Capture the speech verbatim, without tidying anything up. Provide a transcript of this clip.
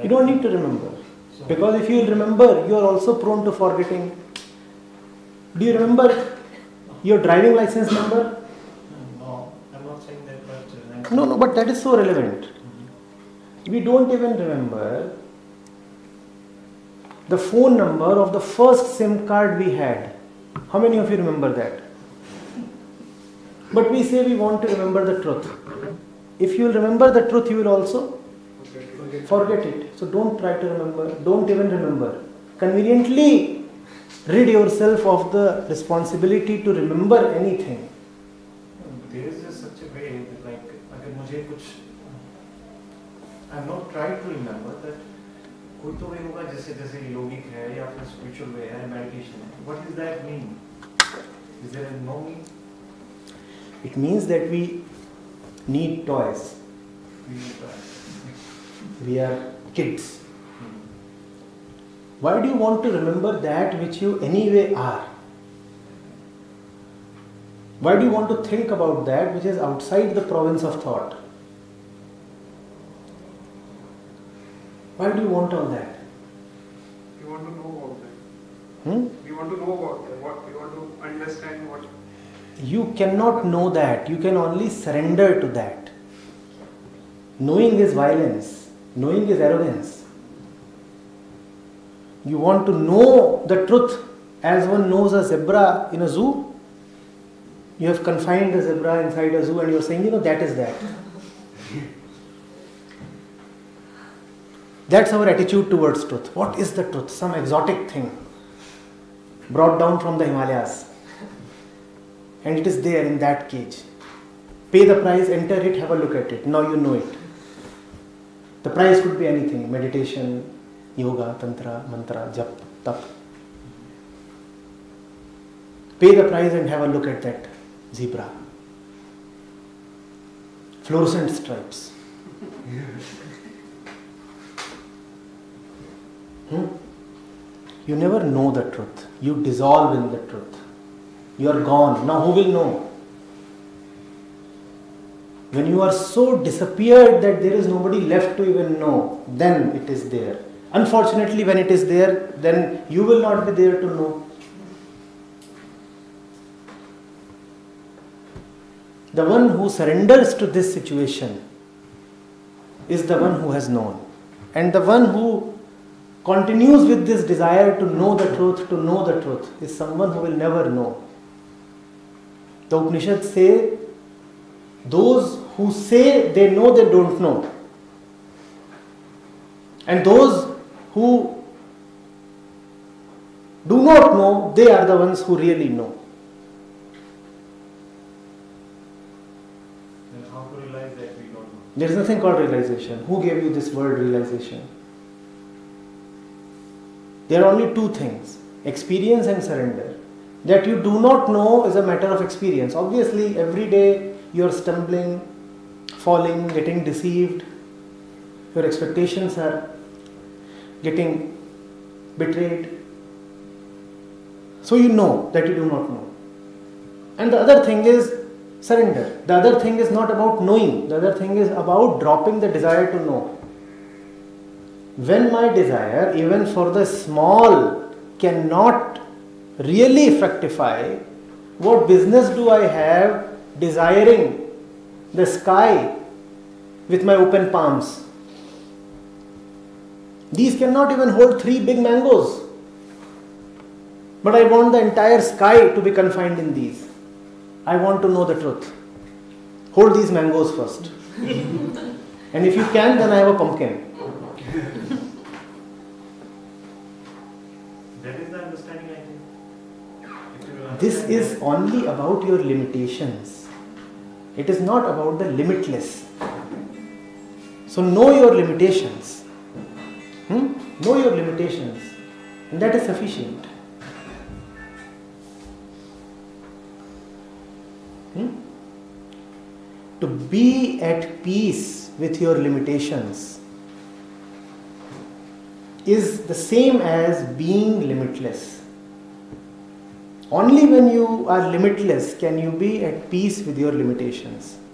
You don't need to remember. Because if you remember, you are also prone to forgetting. Do you remember your driving license number? No, I'm not saying that, but... No, no, but that is so relevant. Mm-hmm. We don't even remember the phone number of the first SIM card we had. How many of you remember that? But we say we want to remember the truth. If you will remember the truth, you will also forget it. So don't try to remember. Don't even remember. Conveniently rid yourself of the responsibility to remember anything. There is just such a way that like, अगर मुझे कुछ, I have not tried to remember that कोई तो वे होगा जैसे जैसे योगिक है या फिर spiritual way है, meditation है. What does that mean? Is there a no meaning? It means that we need toys. We need toys. We are kids. Why do you want to remember that which you anyway are? Why do you want to think about that which is outside the province of thought? Why do you want all that? We want to know about that. Hmm? We want to know about that. What we want to understand what. You cannot know that. You can only surrender to that. Knowing is violence. Knowing is arrogance. You want to know the truth as one knows a zebra in a zoo. You have confined the zebra inside a zoo and you are saying, you know, that is that. That's our attitude towards truth. What is the truth? Some exotic thing brought down from the Himalayas. And it is there in that cage. Pay the price, enter it, have a look at it. Now you know it. The price could be anything. Meditation, yoga, tantra, mantra, jap, tap. Pay the price and have a look at that zebra. Fluorescent stripes. Hmm? You never know the truth. You dissolve in the truth. You are gone. Now who will know? When you are so disappeared that there is nobody left to even know, then it is there. Unfortunately, when it is there, then you will not be there to know. The one who surrenders to this situation is the one who has known. And the one who continues with this desire to know the truth, to know the truth, is someone who will never know. The Upanishads say, those who say they know, they don't know. And those who do not know, they are the ones who really know. Then how to realize that we don't know? There is nothing called realization. Who gave you this word realization? There are only two things, experience and surrender. That you do not know is a matter of experience. Obviously, every day you are stumbling, falling, getting deceived. Your expectations are getting betrayed. So you know that you do not know. And the other thing is surrender. The other thing is not about knowing. The other thing is about dropping the desire to know. When my desire, even for the small, cannot really fructify, what business do I have desiring the sky with my open palms? These cannot even hold three big mangoes. But I want the entire sky to be confined in these. I want to know the truth. Hold these mangoes first. And if you can, then I have a pumpkin. That is the understanding, I think. This is only about your limitations. It is not about the limitless. So know your limitations. Hmm? Know your limitations. And that is sufficient. Hmm? To be at peace with your limitations is the same as being limitless. Only when you are limitless can you be at peace with your limitations.